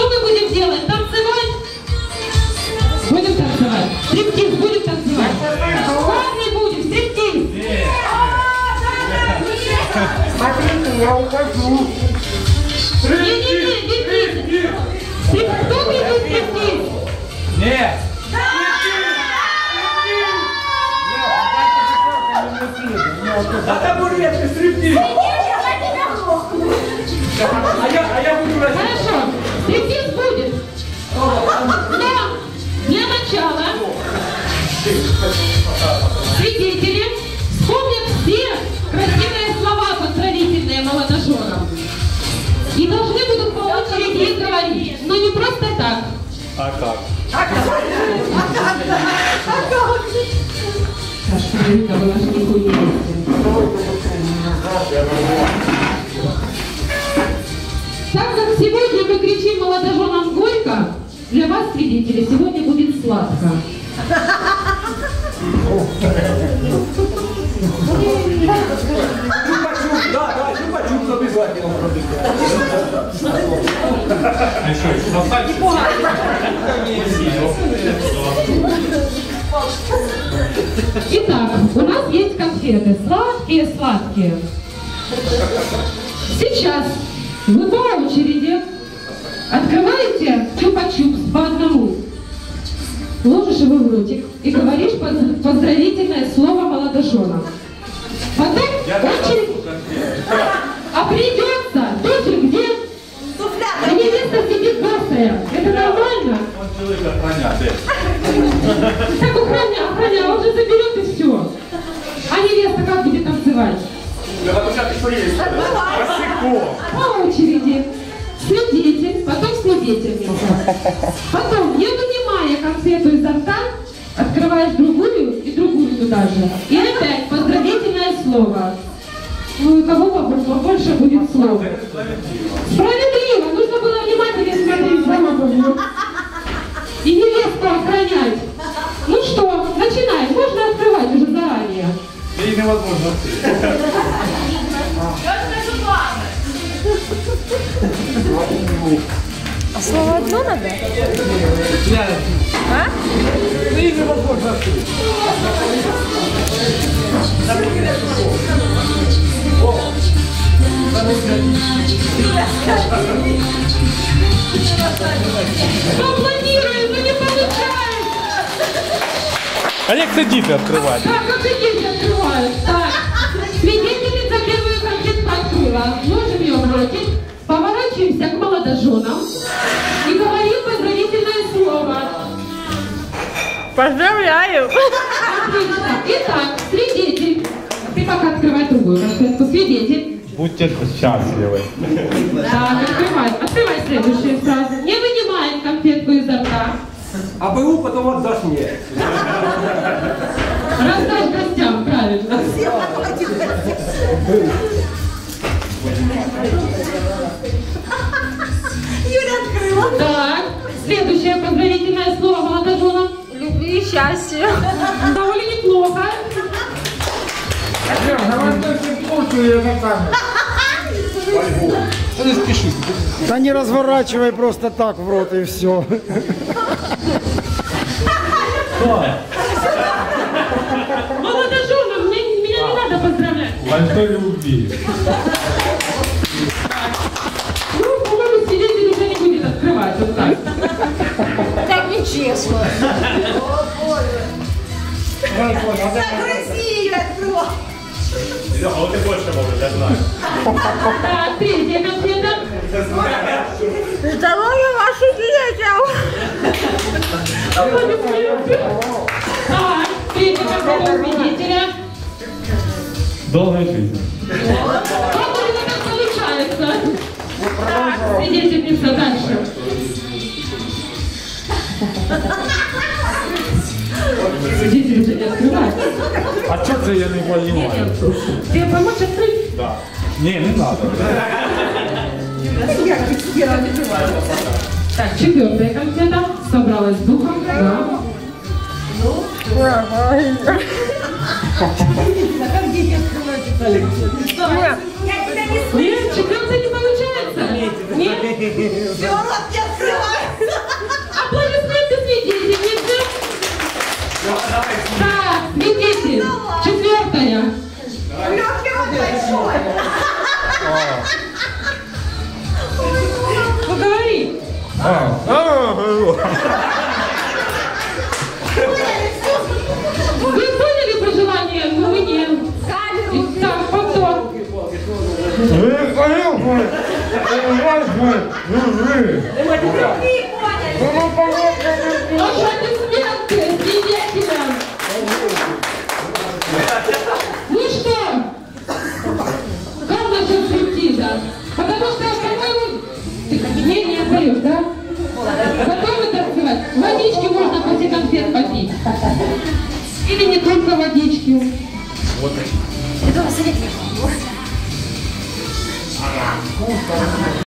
Что мы будем делать? Танцевать? Будем танцевать. Стриптиз будем танцевать. Парни будем, стриптиз. Смотрите, я ухожу. Не-не-не, кто придет стриптиз? Нет. На табуретке стриптиз. А я буду расти. Хорошо, стриптиз будет. Но для начала свидетели вспомнят все красивые слова поздравительные молодоженам. И должны будут по очереди их говорить. Но не просто так. А как? Сашка, была же никакой. Так как сегодня мы кричим молодоженам горько, для вас, свидетели, сегодня будет сладко. Да, чупа-чупс обязательно. Итак, у нас есть конфеты. Сладкие. Сейчас вы по очереди открываете чупа-чупс по одному. Ложишь его в ротик и говоришь поздравительное слово молодоженам. Потом очередь. А придется тоже где? А невеста сидит босая. Это нормально? Он человек охраняет. Так охраня, уже заберет и все. А невеста как будет танцевать? По очереди. Свидетель, потом свидетельница. Потом, не вынимая конфету изо рта, открываешь другую и другую туда же. И опять поздравительное слово. Ну и кого побольше будет слова? Справедливо! Нужно было внимательнее смотреть за лобовью. И невесту охранять. Ну что, начинаем. Можно открывать уже заранее. Да и невозможно открыть. А слово одно надо? А? Да и невозможно открыть. Что планируем, но не получается. А як це діти відкривати? Так, как и дети открывают. Так, свидетельница первую конфетку открыла. Ложим ее в ротик, поворачиваемся к молодоженам и говорим поздравительное слово. Поздравляю! Отлично. Итак, свидетель. Ты пока открывай другую конфетку. Свидетель. Будьте счастливы. Так, открывай. Открывай следующую сразу. Не вынимаем конфетку изо рта. А БУ потом отдашь мне. Раздашь гостям, правильно. Юля открыла. Так, следующее поздравительное слово молодоженам. Любви и счастья. Довольно неплохо. Не спеши. Да не разворачивай просто так в рот и все. Молодоженам, меня не надо поздравлять. Большой любви. Ну, по-моему, свидетель уже не будет открывать вот так. Так нечестно. Россию открыла. А вот и больше может, я знаю. Так, третья конфета. Здоровья вашим детям. Так, третья конфета у свидетеля. Долгая жизнь. Как у него так получается? Так, свидетельница дальше. Свидетель уже не открывает. А что це я не понимаю? Тебе помочь открыть? Да. Не надо. Так, четвертая конфета. Собралась с духом. Да. Нет, четвертая не получается. Нет? Все, рот не открывается. Аплодисменты свидетельницы. Так, свидетель. Четвертая. Легкий рот большой. Ну говори. Вы поняли пожелание? Ну вы нет. Так, повтор. Аплодисменты свидетелям. Ну что? Как насчет стриптиза? Потому что, по-моему, ты не поешь, да? Готовы танцевать? Водички можно после конфет попить. Или не только водички. Я думаю, советник.